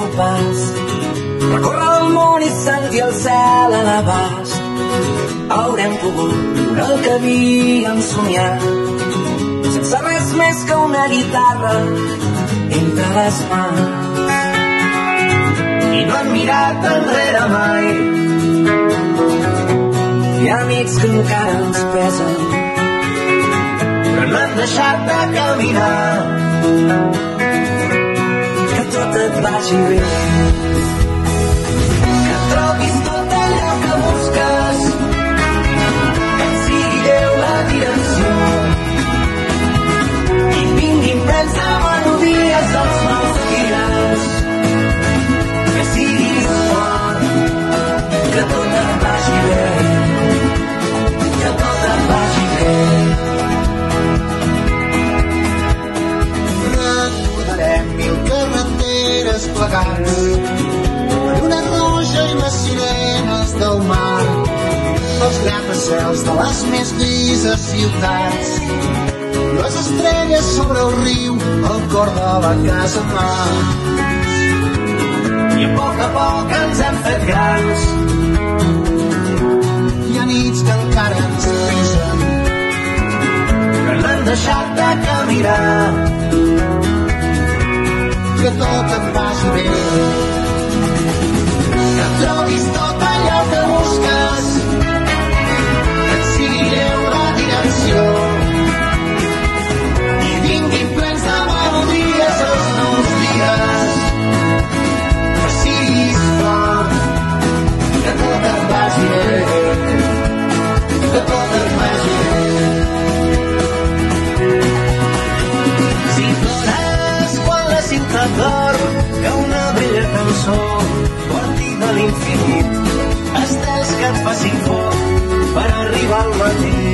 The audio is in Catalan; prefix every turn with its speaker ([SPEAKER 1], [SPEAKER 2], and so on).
[SPEAKER 1] pas. Recórrer el món i sentir el cel a l'abast. Haurem pogut viure el que havíem somiat, sense res més que una guitarra entre les mans. I no hem mirat enrere mai. Hi ha nits que encara ens pesen, però no hem deixat de caminar. Que tot et vagi bé, que trobis tot allò que busques, que et sigui lleu la direcció i vinguin plens de melodies els nous dies. Que siguis fort, que tot et vagi bé, que tot et vagi bé.
[SPEAKER 2] Recordarem 1000 carreteres plegats, la lluna roja i les sirenes del mar, els gratacels de les més grises ciutats, les estrelles sobre el riu, el cor de la casa mar.
[SPEAKER 1] I a poc ens hem fet grans.
[SPEAKER 2] Hi ha nits que encara ens pesen,
[SPEAKER 1] que no hem deixat de caminar.
[SPEAKER 2] que tot et vagi bé,
[SPEAKER 1] Que trobis tot allò que busques, que et sigui lleu la direcció i vinguin plens de melodies els nous dies. Que siguis fort, que tot et vagi bé, que tot et vagi bé. Si plores quan la ciutat dorm, que una bella cançó porti de l'infinit estels que et facin foc per arribar al matí.